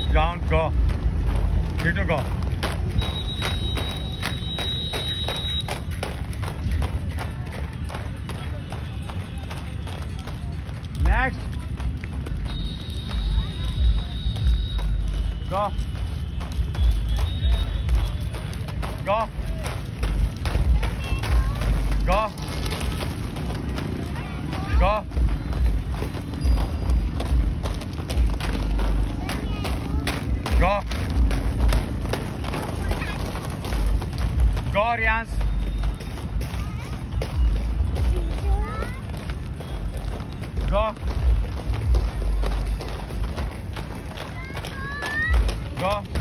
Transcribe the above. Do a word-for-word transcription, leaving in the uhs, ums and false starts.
Down, go. Three to go. Next. Go. Go. Go. Go. Go. Go, Rians. Go. Go.